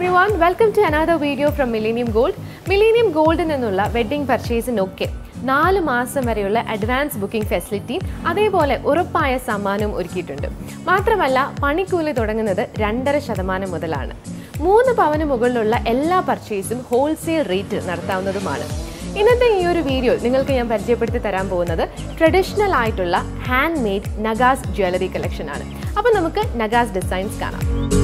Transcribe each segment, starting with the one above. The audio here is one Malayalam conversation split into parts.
everyone, welcome to another video from Millennium Gold. Millennium Gold എന്നുള്ള വെഡിങ് പർച്ചേസിനൊക്കെ 4 മാസം വരെയുള്ള അഡ്വാൻസ് ബുക്കിംഗ് ഫെസിലിറ്റി അതേപോലെ ഉറപ്പായ സമ്മാനവും ഒരുക്കിയിട്ടുണ്ട്. മാത്രമല്ല പണിക്കൂലി തുടങ്ങുന്നത് 2.5% മുതലാണ്. 3 പവന് മുകളിലുള്ള എല്ലാ പർച്ചേസും ഹോൾസെയിൽ റേറ്റ് നടത്താവുന്നതുമാണ്. ഇന്നത്തെ ഈ ഒരു വീഡിയോ നിങ്ങൾക്ക് ഞാൻ പരിചയപ്പെടുത്തി തരാൻ പോകുന്നത് ട്രഡീഷണൽ ആയിട്ടുള്ള handmade nagas jewellery collection ആണ്. അപ്പോൾ നമുക്ക് നഗാസ് ഡിസൈൻസ് കാണാം.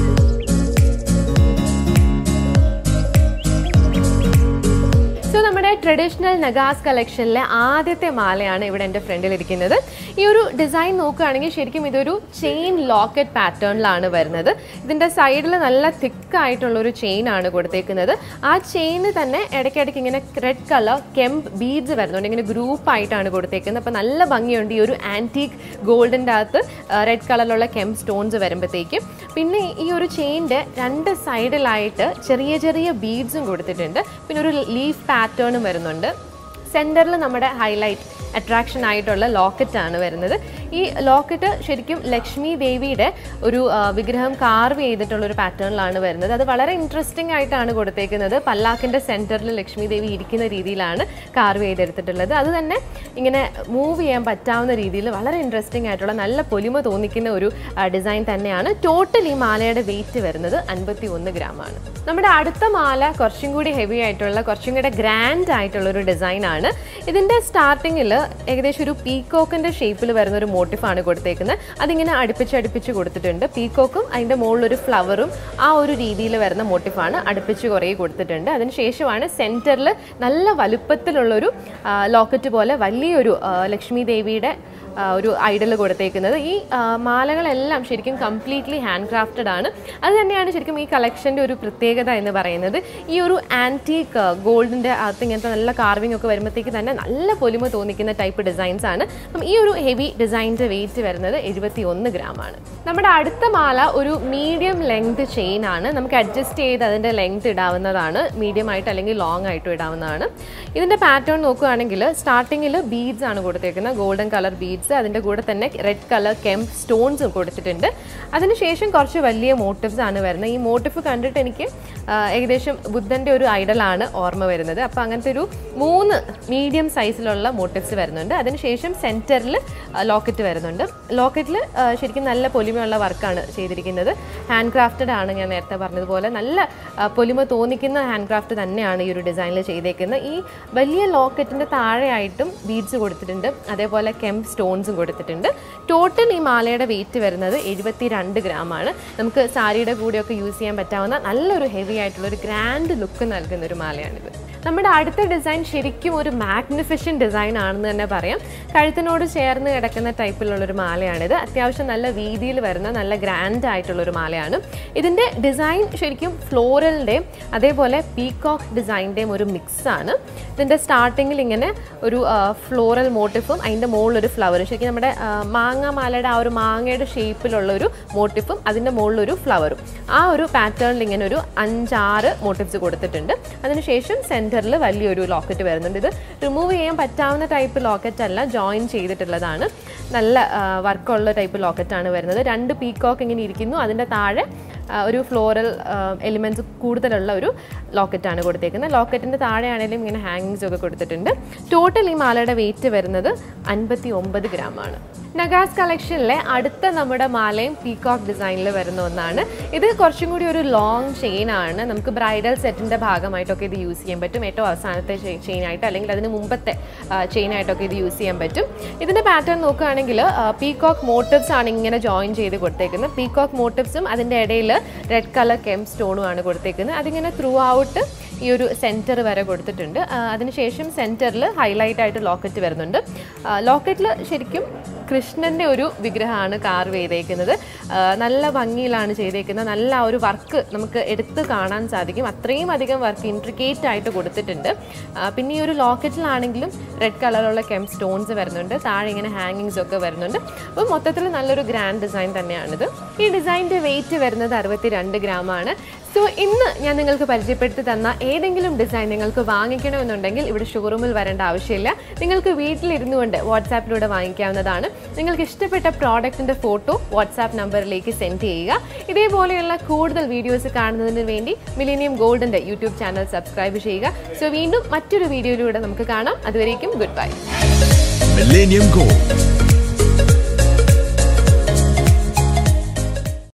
നമ്മുടെ ട്രഡീഷണൽ നഗാസ് കളക്ഷനിലെ ആദ്യത്തെ മാലയാണ് ഇവിടെ എൻ്റെ ഫ്രണ്ടിലിരിക്കുന്നത്. ഈ ഒരു ഡിസൈൻ നോക്കുകയാണെങ്കിൽ ശരിക്കും ഇതൊരു ചെയിൻ ലോക്കറ്റ് പാറ്റേണിലാണ് വരുന്നത്. ഇതിൻ്റെ സൈഡിൽ നല്ല തിക്കായിട്ടുള്ളൊരു ചെയിൻ ആണ് കൊടുത്തേക്കുന്നത്. ആ ചെയിന് തന്നെ ഇടയ്ക്കിടയ്ക്ക് ഇങ്ങനെ റെഡ് കളർ കെംപ് ബീഡ്സ് വരുന്നുണ്ട്. ഇങ്ങനെ ഗ്രൂപ്പായിട്ടാണ് കൊടുത്തേക്കുന്നത്. അപ്പോൾ നല്ല ഭംഗിയുണ്ട് ഈ ഒരു ആൻറ്റീക്ക് ഗോൾഡിൻ്റെ അകത്ത് റെഡ് കളറിലുള്ള കെംപ് സ്റ്റോൺസ് വരുമ്പോഴത്തേക്കും. പിന്നെ ഈ ഒരു ചെയിൻ്റെ 2 സൈഡിലായിട്ട് ചെറിയ ചെറിയ ബീഡ്സും കൊടുത്തിട്ടുണ്ട്. പിന്നെ ഒരു ലീഫ് പാറ്റേണും വരുന്നുണ്ട്. സെൻറ്ററിൽ നമ്മുടെ ഹൈലൈറ്റ് അട്രാക്ഷൻ ആയിട്ടുള്ള ലോക്കറ്റാണ് വരുന്നത്. ഈ ലോക്കറ്റ് ശരിക്കും ലക്ഷ്മി ദേവിയുടെ ഒരു വിഗ്രഹം കാർവ് ചെയ്തിട്ടുള്ളൊരു പാറ്റേണിലാണ് വരുന്നത്. അത് വളരെ ഇൻട്രസ്റ്റിംഗ് ആയിട്ടാണ് കൊടുത്തേക്കുന്നത്. പല്ലാക്കിൻ്റെ സെൻറ്ററിൽ ലക്ഷ്മി ദേവി ഇരിക്കുന്ന രീതിയിലാണ് കാർവ് ചെയ്തെടുത്തിട്ടുള്ളത്. അത് തന്നെ ഇങ്ങനെ മൂവ് ചെയ്യാൻ പറ്റാവുന്ന രീതിയിൽ വളരെ ഇൻട്രസ്റ്റിംഗ് ആയിട്ടുള്ള നല്ല പൊലിമ തോന്നിക്കുന്ന ഒരു ഡിസൈൻ തന്നെയാണ്. ടോട്ടൽ ഈ മാലയുടെ വെയിറ്റ് വരുന്നത് 51 ഗ്രാമാണ്. നമ്മുടെ അടുത്ത മാല കുറച്ചും കൂടി ഹെവി ആയിട്ടുള്ള കുറച്ചും കൂടെ ഗ്രാൻഡ് ആയിട്ടുള്ളൊരു ഡിസൈനാണ്. ഇതിൻ്റെ സ്റ്റാർട്ടിങ്ങിൽ ഏകദേശം ഒരു പീക്കോക്കിൻ്റെ ഷേപ്പിൽ വരുന്നൊരു മോട്ടിഫാണ് കൊടുത്തേക്കുന്നത്. അതിങ്ങനെ അടുപ്പിച്ച് കൊടുത്തിട്ടുണ്ട്. പീക്കോക്കും അതിൻ്റെ മുകളിലൊരു ഫ്ലവറും ആ ഒരു രീതിയിൽ വരുന്ന മോട്ടിഫാണ് അടുപ്പിച്ച് കുറേ കൊടുത്തിട്ടുണ്ട്. അതിനുശേഷമാണ് സെൻറ്ററിൽ നല്ല വലുപ്പത്തിലുള്ളൊരു ലോക്കറ്റ് പോലെ വലിയൊരു ലക്ഷ്മി ദേവിയുടെ ഒരു ഐഡൽ കൊടുത്തേക്കുന്നത്. ഈ മാലകളെല്ലാം ശരിക്കും കംപ്ലീറ്റ്ലി ഹാൻഡ് ക്രാഫ്റ്റഡ് ആണ്. അത് തന്നെയാണ് ശരിക്കും ഈ കളക്ഷൻ്റെ ഒരു പ്രത്യേകത എന്ന് പറയുന്നത്. ഈ ഒരു ആൻറ്റീക്ക് ഗോൾഡിൻ്റെ അകത്ത് ഇങ്ങനത്തെ നല്ല കാർവിംഗ് ഒക്കെ വരുമ്പോഴത്തേക്ക് തന്നെ നല്ല പൊലിമ തോന്നിക്കുന്ന ടൈപ്പ് ഡിസൈൻസ് ആണ്. അപ്പം ഈ ഒരു ഹെവി ഡിസൈൻ്റെ വെയിറ്റ് വരുന്നത് 71 ഗ്രാമാണ്. നമ്മുടെ അടുത്ത മാല ഒരു മീഡിയം ലെങ്ത് ചെയിൻ ആണ്. നമുക്ക് അഡ്ജസ്റ്റ് ചെയ്ത് അതിൻ്റെ ലെങ്ത് ഇടാവുന്നതാണ്. മീഡിയം ആയിട്ട് അല്ലെങ്കിൽ ലോങ് ആയിട്ടും ഇടാവുന്നതാണ്. ഇതിൻ്റെ പാറ്റേൺ നോക്കുകയാണെങ്കിൽ സ്റ്റാർട്ടിങ്ങിൽ ബീഡ്സ് ആണ് കൊടുത്തേക്കുന്നത്. ഗോൾഡൻ കളർ ബീഡ്സ്, അതിൻ്റെ കൂടെ തന്നെ റെഡ് കളർ കെംപ് സ്റ്റോൺസ് കൊടുത്തിട്ടുണ്ട്. അതിനുശേഷം കുറച്ച് വലിയ മോട്ടിവ്സ് ആണ് വരുന്നത്. ഈ മോട്ടിഫ് കണ്ടിട്ട് എനിക്ക് ഏകദേശം ബുദ്ധൻ്റെ ഒരു ഐഡലാണ് ഓർമ്മ വരുന്നത്. അപ്പോൾ അങ്ങനത്തെ ഒരു 3 മീഡിയം സൈസിലുള്ള മോട്ടിവ്സ് വരുന്നുണ്ട്. അതിനുശേഷം സെൻറ്ററിൽ ലോക്കറ്റ് വരുന്നുണ്ട്. ലോക്കറ്റിൽ ശരിക്കും നല്ല പൊലിമയുള്ള വർക്കാണ് ചെയ്തിരിക്കുന്നത്. ഹാൻഡ് ക്രാഫ്റ്റഡ് ആണ്. ഞാൻ നേരത്തെ പറഞ്ഞതുപോലെ നല്ല പൊലിമ തോന്നിക്കുന്ന ഹാൻഡ് ക്രാഫ്റ്റ് തന്നെയാണ് ഈ ഒരു ഡിസൈനിൽ ചെയ്തേക്കുന്നത്. ഈ വലിയ ലോക്കറ്റിൻ്റെ താഴെയായിട്ടും ബീഡ്സ് കൊടുത്തിട്ടുണ്ട്. അതേപോലെ കെംപ് സ്റ്റോൺസും കൊടുത്തിട്ടുണ്ട്. ടോട്ടൽ ഈ മാലയുടെ വെയിറ്റ് വരുന്നത് 72 ഗ്രാമാണ്. നമുക്ക് സാരിയുടെ കൂടെയൊക്കെ യൂസ് ചെയ്യാൻ പറ്റാവുന്ന നല്ലൊരു ഹെവി ആയിട്ടുള്ളൊരു ഗ്രാൻഡ് ലുക്ക് നൽകുന്ന ഒരു മാലയാണിത്. നമ്മുടെ അടുത്ത ഡിസൈൻ ശരിക്കും ഒരു മാഗ്നിഫിഷ്യൻ്റ് ഡിസൈൻ ആണെന്ന് തന്നെ പറയാം. കഴുത്തിനോട് ചേർന്ന് കിടക്കുന്ന ടൈപ്പിലുള്ളൊരു മാലയാണിത്. അത്യാവശ്യം നല്ല വീതിയിൽ വരുന്ന നല്ല ഗ്രാൻഡ് ആയിട്ടുള്ളൊരു മാലയാണ്. ഇതിൻ്റെ ഡിസൈൻ ശരിക്കും ഫ്ലോറലിൻ്റെയും അതേപോലെ പീകോക്ക് ഡിസൈൻ്റെയും ഒരു മിക്സാണ്. ഇതിൻ്റെ സ്റ്റാർട്ടിങ്ങിൽ ഇങ്ങനെ ഒരു ഫ്ലോറൽ മോട്ടിഫും അതിൻ്റെ മുകളിലൊരു ഫ്ലവറും, ശരിക്കും നമ്മുടെ മാങ്ങ മാലയുടെ ആ ഒരു മാങ്ങയുടെ ഷേപ്പിലുള്ളൊരു മോട്ടിഫും അതിൻ്റെ മുകളിലൊരു ഫ്ലവറും, ആ ഒരു പാറ്റേണിൽ ഇങ്ങനെ ഒരു 5-6 മോട്ടിഫ്സ് കൊടുത്തിട്ടുണ്ട്. അതിനുശേഷം സെൻറ്ററിൽ വലിയൊരു ലോക്കറ്റ് വരുന്നുണ്ട്. ഇത് റിമൂവ് ചെയ്യാൻ പറ്റാവുന്ന ടൈപ്പ് ലോക്കറ്റ് അല്ല, ജോയിൻ ചെയ്തിട്ടുള്ളതാണ്. നല്ല വർക്കുള്ള ടൈപ്പ് ലോക്കറ്റാണ് വരുന്നത്. 2 പീകോക്ക് ഇങ്ങനെ ഇരിക്കുന്നു. അതിൻ്റെ താഴെ ഒരു ഫ്ലോറൽ എലിമെൻറ്റ്സ് കൂടുതലുള്ള ഒരു ലോക്കറ്റാണ് കൊടുത്തേക്കുന്നത്. ലോക്കറ്റിൻ്റെ താഴെയാണെങ്കിലും ഇങ്ങനെ ഹാങ്ങിങ്സ് ഒക്കെ കൊടുത്തിട്ടുണ്ട്. ടോട്ടൽ ഈ മാലയുടെ വെയിറ്റ് വരുന്നത് 59 ഗ്രാമാണ്. നഗാസ് കളക്ഷനിലെ അടുത്ത നമ്മുടെ മാലയും പീകോക്ക് ഡിസൈനിൽ വരുന്ന ഒന്നാണ്. ഇത് കുറച്ചും കൂടി ഒരു ലോങ് ചെയിൻ ആണ്. നമുക്ക് ബ്രൈഡൽ സെറ്റിൻ്റെ ഭാഗമായിട്ടൊക്കെ ഇത് യൂസ് ചെയ്യാൻ പറ്റും. ഏറ്റവും അവസാനത്തെ ചെയിനായിട്ട് അല്ലെങ്കിൽ അതിന് മുമ്പത്തെ ചെയിനായിട്ടൊക്കെ ഇത് യൂസ് ചെയ്യാൻ പറ്റും. ഇതിൻ്റെ പാറ്റേൺ നോക്കുകയാണെങ്കിൽ പീകോക്ക് മോട്ടിവ്സ് ആണ് ഇങ്ങനെ ജോയിൻ ചെയ്ത് കൊടുത്തേക്കുന്നത്. പീകോക്ക് മോട്ടിവ്സും അതിൻ്റെ ഇടയിൽ റെഡ് കളർ കെംപ് സ്റ്റോണും ആണ് കൊടുത്തേക്കുന്നത്. അതിങ്ങനെ ത്രൂ ഔട്ട് ഈ ഒരു സെൻറ്റർ വരെ കൊടുത്തിട്ടുണ്ട്. അതിനുശേഷം സെൻറ്ററിൽ ഹൈലൈറ്റ് ആയിട്ട് ലോക്കറ്റ് വരുന്നുണ്ട്. ലോക്കറ്റിൽ ശരിക്കും കൃഷ്ണൻ്റെ ഒരു വിഗ്രഹമാണ് കാർവ് ചെയ്തേക്കുന്നത്. നല്ല ഭംഗിയിലാണ് ചെയ്തേക്കുന്നത്. നല്ല ഒരു വർക്ക് നമുക്ക് എടുത്ത് കാണാൻ സാധിക്കും. അത്രയും അധികം വർക്ക് ഇൻട്രിക്കേറ്റ് ആയിട്ട് കൊടുത്തിട്ടുണ്ട്. പിന്നെ ഈ ഒരു ലോക്കറ്റിലാണെങ്കിലും റെഡ് കളറുള്ള കെംപ് സ്റ്റോൺസ് വരുന്നുണ്ട്. താഴെ ഇങ്ങനെ ഹാങ്ങിങ്സ് ഒക്കെ വരുന്നുണ്ട്. അപ്പോൾ മൊത്തത്തിൽ നല്ലൊരു ഗ്രാൻഡ് ഡിസൈൻ തന്നെയാണിത്. ഈ ഡിസൈൻ്റെ വെയിറ്റ് വരുന്നത് 62 ഗ്രാമാണ്. സോ ഇന്ന് ഞാൻ നിങ്ങൾക്ക് പരിചയപ്പെടുത്തി തന്ന ഏതെങ്കിലും ഡിസൈൻ നിങ്ങൾക്ക് വാങ്ങിക്കണമെന്നുണ്ടെങ്കിൽ ഇവിടെ ഷോറൂമിൽ വരേണ്ട ആവശ്യമില്ല. നിങ്ങൾക്ക് വീട്ടിലിരുന്നു കൊണ്ട് വാട്സാപ്പിലൂടെ വാങ്ങിക്കാവുന്നതാണ്. നിങ്ങൾക്ക് ഇഷ്ടപ്പെട്ട പ്രോഡക്റ്റിൻ്റെ ഫോട്ടോ വാട്സാപ്പ് നമ്പറിലേക്ക് സെൻഡ് ചെയ്യുക. ഇതേപോലെയുള്ള കൂടുതൽ വീഡിയോസ് കാണുന്നതിന് വേണ്ടി മില്ലേനിയം ഗോൾഡിൻ്റെ യൂട്യൂബ് ചാനൽ സബ്സ്ക്രൈബ് ചെയ്യുക. സോ വീണ്ടും മറ്റൊരു വീഡിയോയിലൂടെ നമുക്ക് കാണാം. അതുവരേക്കും ഗുഡ് ബൈ. Millennium Gold.